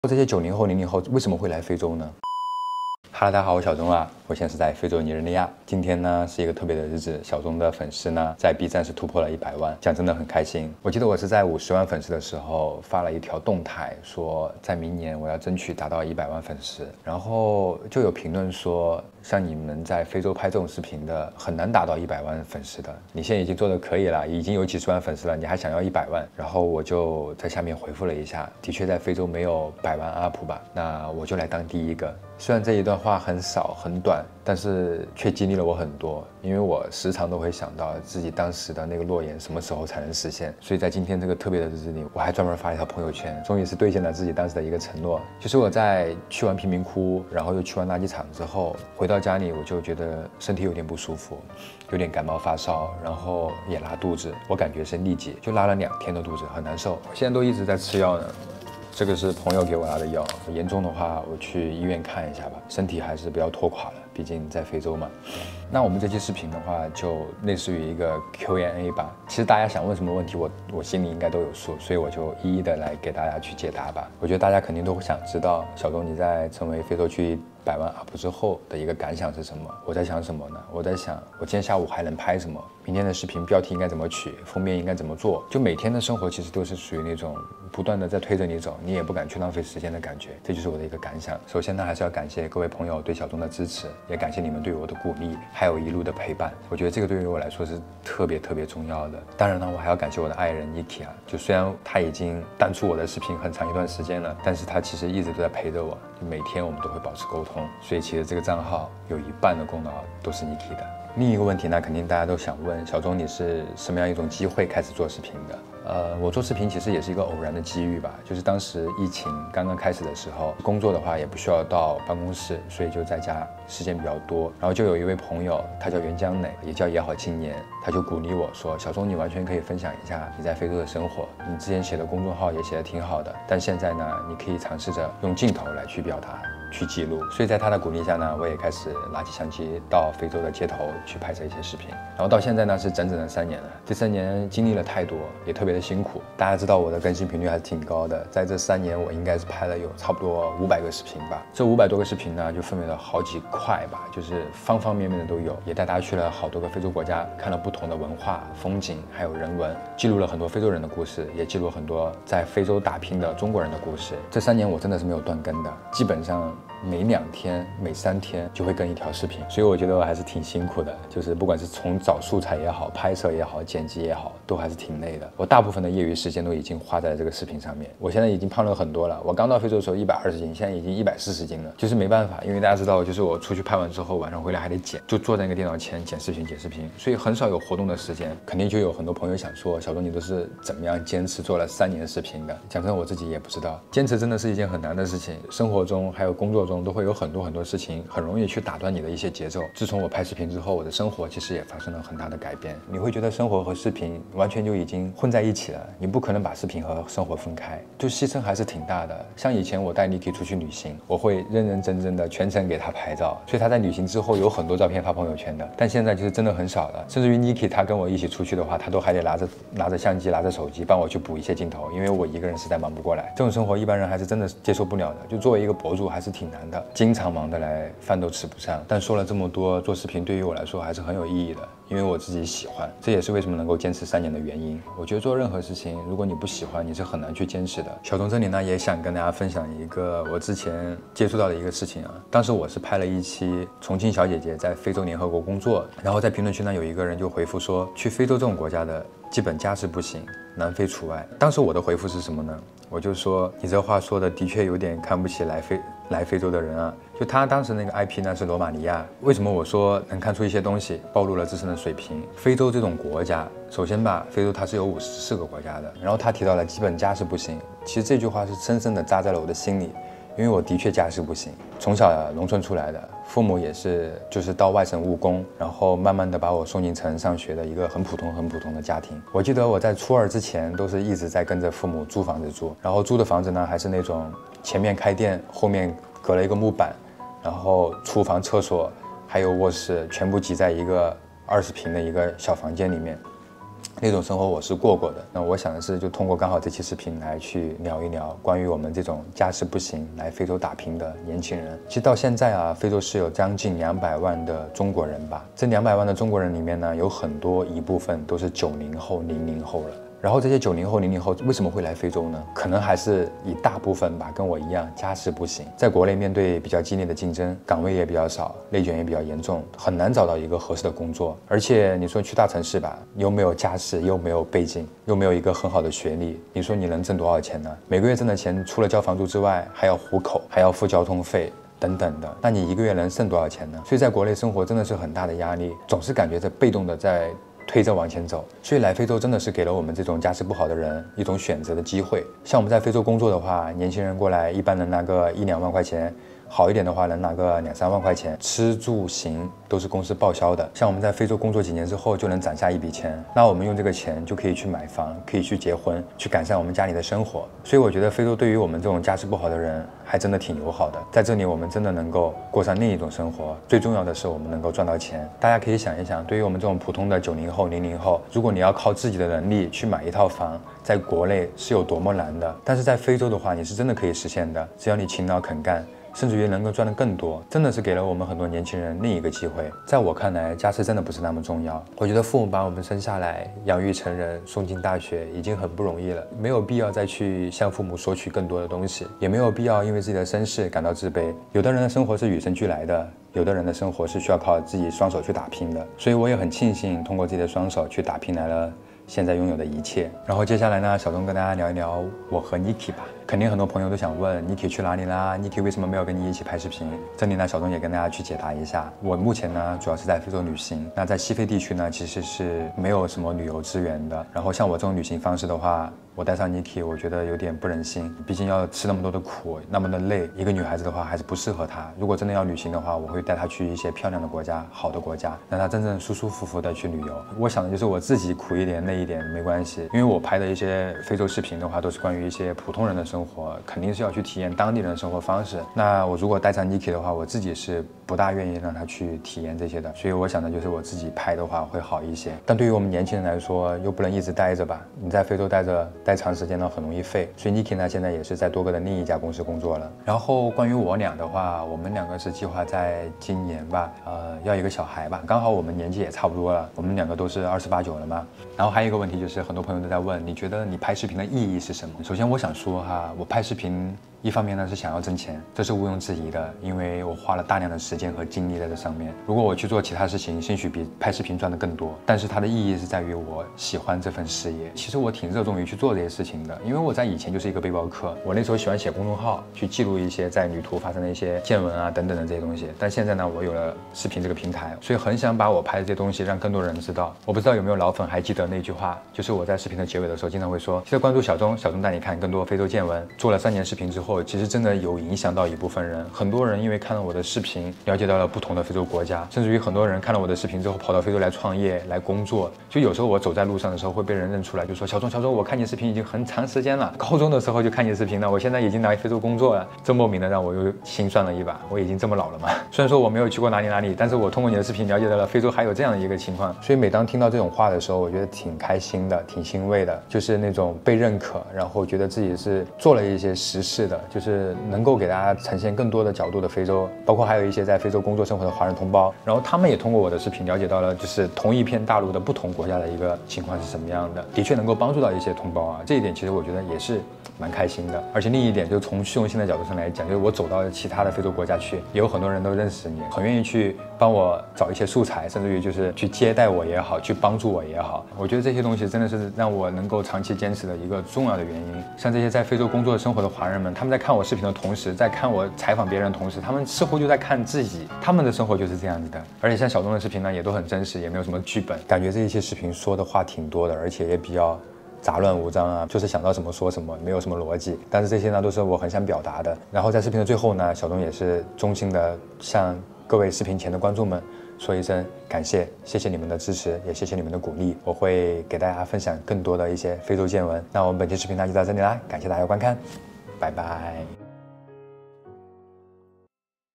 这些90后、00后为什么会来非洲呢？Hello，大家好，我小钟啊，我现在是在非洲尼日利亚。今天呢是一个特别的日子，小钟的粉丝呢在 B 站是突破了100万，讲真的很开心。我记得我是在50万粉丝的时候发了一条动态，说在明年我要争取达到100万粉丝，然后就有评论说，像你们在非洲拍这种视频的，很难达到100万粉丝的。你现在已经做得可以了，已经有几十万粉丝了，你还想要100万？然后我就在下面回复了一下，的确在非洲没有100万 UP 吧，那我就来当第一个。虽然这一段话很少很短，但是却激励了我很多，因为我时常都会想到自己当时的那个诺言什么时候才能实现。所以在今天这个特别的日子里，我还专门发一条朋友圈，终于是兑现了自己当时的一个承诺。就是我在去完贫民窟，然后又去完垃圾场之后，回到家里我就觉得身体有点不舒服，有点感冒发烧，然后也拉肚子，我感觉是痢疾，就拉了2天的肚子，很难受。我现在都一直在吃药呢。这个是朋友给我拿的药，严重的话我去医院看一下吧，身体还是不要拖垮了，毕竟在非洲嘛。那我们这期视频的话，就类似于一个 Q&A 吧。其实大家想问什么问题，我心里应该都有数，所以我就一一的来给大家去解答吧。我觉得大家肯定都会想知道，小钟你在成为非洲区100万 UP 之后的一个感想是什么？我在想什么呢？我在想，我今天下午还能拍什么？明天的视频标题应该怎么取？封面应该怎么做？就每天的生活其实都是属于那种不断的在推着你走，你也不敢去浪费时间的感觉。这就是我的一个感想。首先呢，还是要感谢各位朋友对小钟的支持，也感谢你们对我的鼓励，还有一路的陪伴。我觉得这个对于我来说是特别重要的。当然呢，我还要感谢我的爱人 Niki 啊，就虽然他已经淡出我的视频很长一段时间了，但是他其实一直都在陪着我，就每天我们都会保持沟通。所以其实这个账号有一半的功劳都是 Niki 的。另一个问题呢，肯定大家都想问，小钟你是什么样一种机会开始做视频的？我做视频其实也是一个偶然的机遇吧，就是当时疫情刚刚开始的时候，工作的话也不需要到办公室，所以就在家时间比较多。然后就有一位朋友，他叫袁江磊，也叫也好青年，他就鼓励我说，小钟你完全可以分享一下你在非洲的生活，你之前写的公众号也写得挺好的，但现在呢，你可以尝试着用镜头来去表达。去记录，所以在他的鼓励下呢，我也开始拿起相机到非洲的街头去拍摄一些视频，然后到现在呢是整整的3年了。这3年经历了太多，也特别的辛苦。大家知道我的更新频率还是挺高的，在这3年我应该是拍了有差不多500个视频吧。这500多个视频呢，就分为了好几块吧，就是方方面面的都有，也带大家去了好多个非洲国家，看了不同的文化、风景，还有人文，记录了很多非洲人的故事，也记录了很多在非洲打拼的中国人的故事。这3年我真的是没有断更的，基本上每2天、每3天就会更一条视频，所以我觉得我还是挺辛苦的，就是不管是从找素材也好、拍摄也好、剪辑也好，都还是挺累的。我大部分的业余时间都已经花在了这个视频上面。我现在已经胖了很多了，我刚到非洲的时候120斤，现在已经140斤了，就是没办法，因为大家知道，就是我出去拍完之后，晚上回来还得剪，就坐在那个电脑前剪视频，所以很少有活动的时间。肯定就有很多朋友想说，小钟你都是怎么样坚持做了3年视频的？讲真，我自己也不知道，坚持真的是一件很难的事情，生活中还有工作中都会有很多事情很容易去打断你的一些节奏。自从我拍视频之后，我的生活其实也发生了很大的改变。你会觉得生活和视频完全就已经混在一起了，你不可能把视频和生活分开，就牺牲还是挺大的。像以前我带 Niki 出去旅行，我会认真的全程给他拍照，所以他在旅行之后有很多照片发朋友圈的。但现在就是真的很少了，甚至于 Niki 他跟我一起出去的话，他都还得拿着相机、拿着手机帮我去补一些镜头，因为我一个人实在忙不过来。这种生活一般人还是真的接受不了的，就作为一个博主还是挺难的，经常忙得来饭都吃不上。但说了这么多，做视频对于我来说还是很有意义的，因为我自己喜欢，这也是为什么能够坚持3年的原因。我觉得做任何事情，如果你不喜欢，你是很难去坚持的。小钟这里呢，也想跟大家分享一个我之前接触到的一个事情啊。当时我是拍了一期重庆小姐姐在非洲联合国工作，然后在评论区呢有一个人就回复说，去非洲这种国家的基本家事不行，南非除外。当时我的回复是什么呢？我就说，你这话说的的确有点看不起来非洲的人啊。就他当时那个 IP 呢是罗马尼亚，为什么我说能看出一些东西，暴露了自身的水平？非洲这种国家，首先吧，非洲它是有54个国家的，然后他提到了基本家事不行，其实这句话是深深的扎在了我的心里。因为我的确家世不行，从小农村出来的，父母也是就是到外省务工，然后慢慢的把我送进城上学的一个很普通的家庭。我记得我在初2之前都是一直在跟着父母租房子住，然后租的房子呢还是那种前面开店，后面隔了一个木板，然后厨房、厕所还有卧室全部挤在一个20平的一个小房间里面。 那种生活我是过的。那我想的是，就通过刚好这期视频来去聊一聊关于我们这种家世不行来非洲打拼的年轻人。其实到现在啊，非洲是有将近200万的中国人吧。这200万的中国人里面呢，有很多一部分都是90后、00后了。然后这些90后、00后为什么会来非洲呢？可能还是一大部分吧，跟我一样家世不行，在国内面对比较激烈的竞争，岗位也比较少，内卷也比较严重，很难找到一个合适的工作。而且你说去大城市吧，又没有家世，又没有背景，又没有一个很好的学历，你说你能挣多少钱呢？每个月挣的钱除了交房租之外，还要糊口，还要付交通费等等的，那你一个月能剩多少钱呢？所以在国内生活真的是很大的压力，总是感觉着被动的在推着往前走，所以来非洲真的是给了我们这种家世不好的人一种选择的机会。像我们在非洲工作的话，年轻人过来一般能拿个1-2万块钱，好一点的话能拿个2-3万块钱，吃住行都是公司报销的。像我们在非洲工作几年之后就能攒下一笔钱，那我们用这个钱就可以去买房，可以去结婚，去改善我们家里的生活。所以我觉得非洲对于我们这种家世不好的人还真的挺友好的，在这里我们真的能够过上另一种生活。最重要的是我们能够赚到钱。大家可以想一想，对于我们这种普通的90后、00后，如果你要靠自己的能力去买一套房，在国内是有多么难的，但是在非洲的话，你是真的可以实现的，只要你勤劳肯干，甚至于能够赚得更多，真的是给了我们很多年轻人另一个机会。在我看来，家世真的不是那么重要。我觉得父母把我们生下来，养育成人，送进大学，已经很不容易了，没有必要再去向父母索取更多的东西，也没有必要因为自己的身世感到自卑。有的人的生活是与生俱来的，有的人的生活是需要靠自己双手去打拼的。所以我也很庆幸通过自己的双手去打拼来了现在拥有的一切。然后接下来呢，小钟跟大家聊一聊我和 Niki 吧。肯定很多朋友都想问 Niki 去哪里啦 ，Niki 为什么没有跟你一起拍视频？这里呢，小钟也跟大家去解答一下。我目前呢，主要是在非洲旅行。那在西非地区呢，其实是没有什么旅游资源的。然后像我这种旅行方式的话，我带上 Niki， 我觉得有点不忍心，毕竟要吃那么多的苦，那么的累，一个女孩子的话还是不适合她。如果真的要旅行的话，我会带她去一些漂亮的国家、好的国家，让她真正舒舒服服的去旅游。我想的就是我自己苦一点、累一点没关系，因为我拍的一些非洲视频的话，都是关于一些普通人的生活，肯定是要去体验当地人的生活方式。那我如果带上 Niki 的话，我自己是不大愿意让她去体验这些的，所以我想的就是我自己拍的话会好一些。但对于我们年轻人来说，又不能一直待着吧？你在非洲待长时间呢，很容易废。所以 Niki 呢，现在也是在多个的另一家公司工作了。然后关于我俩的话，我们2个是计划在今年吧，要一个小孩吧，刚好我们年纪也差不多了，我们2个都是28、9了嘛。然后还有一个问题就是，很多朋友都在问，你觉得你拍视频的意义是什么？首先我想说哈，我拍视频一方面呢是想要挣钱，这是毋庸置疑的，因为我花了大量的时间和精力在这上面。如果我去做其他事情，兴许比拍视频赚得更多，但是它的意义是在于我喜欢这份事业。其实我挺热衷于去做这些事情的，因为我在以前就是一个背包客，我那时候喜欢写公众号，去记录一些在旅途发生的一些见闻啊等等的这些东西。但现在呢，我有了视频这个平台，所以很想把我拍的这些东西让更多人知道。我不知道有没有老粉还记得那句话，就是我在视频的结尾的时候经常会说，记得关注小钟，小钟带你看更多非洲见闻。做了3年视频之后，其实真的有影响到一部分人，很多人因为看了我的视频，了解到了不同的非洲国家，甚至于很多人看了我的视频之后跑到非洲来创业来工作。就有时候我走在路上的时候会被人认出来，就说小钟，我看你视频已经很长时间了，高中的时候就看你视频了，我现在已经来非洲工作了。这莫名的让我又心酸了一把，我已经这么老了嘛。虽然说我没有去过哪里，但是我通过你的视频了解到了非洲还有这样的一个情况，所以每当听到这种话的时候，我觉得挺开心的，挺欣慰的，就是那种被认可，然后觉得自己是做了一些实事的，就是能够给大家呈现更多的角度的非洲，包括还有一些在非洲工作生活的华人同胞，然后他们也通过我的视频了解到了就是同一片大陆的不同国家的一个情况是什么样的，的确能够帮助到一些同胞啊，这一点其实我觉得也是蛮开心的。而且另一点就是从虚荣心的角度上来讲，就是我走到其他的非洲国家去，也有很多人都认识你，很愿意去帮我找一些素材，甚至于就是去接待我也好，去帮助我也好，我觉得这些东西真的是让我能够长期坚持的一个重要的原因。像这些在非洲工作生活的华人们，他们在看我视频的同时，在看我采访别人的同时，他们似乎就在看自己，他们的生活就是这样子的。而且像小钟的视频呢，也都很真实，也没有什么剧本，感觉这一期视频说的话挺多的，而且也比较杂乱无章啊，就是想到什么说什么，没有什么逻辑。但是这些呢，都是我很想表达的。然后在视频的最后呢，小钟也是衷心的向各位视频前的观众们说一声感谢，谢谢你们的支持，也谢谢你们的鼓励。我会给大家分享更多的一些非洲见闻。那我们本期视频呢就到这里啦，感谢大家观看，拜拜。